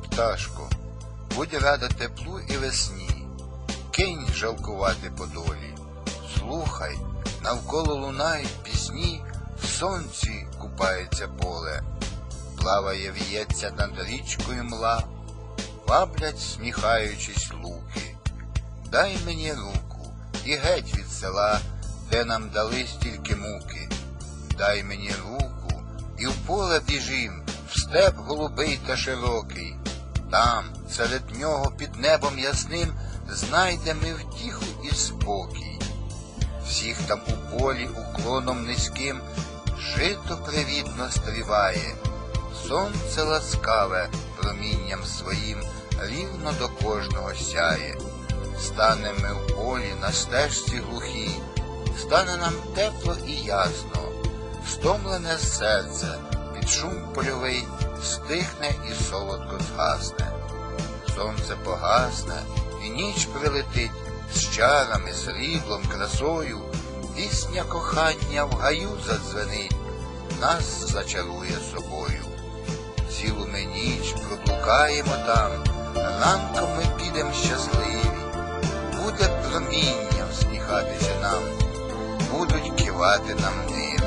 пташко, будь рада теплу і весні, кинь жалкувати по долі, слухай, навколо лунають пісні, в сонці купається поле, плаває, в'ється над річкою мла, ваблять, сміхаючись, луки. Дай мені руку і геть від села, де нам дали стільки муки. Дай мені руку і в поле біжим, в степ голубий та широкий. Там, серед нього, під небом ясним, знайдем ми втіху і спокій. Всіх там у полі уклоном низьким жито привітно стріває, сонце ласкаве промінням своїм рівно до кожного сяє. Станем ми в полі на стежці глухій, стане нам тепло і ясно, стомлене серце під шум польовий стихне і солодко згасне. Сонце погасне, і ніч прилетить з чарами, сріблом, красою, пісня кохання в гаю задзвенить, нас зачарує собою. Цілу ми ніч проблукаємо там, ранком ми підем щасливі, буде проміння всміхатися нам, будуть кивати нам ниві.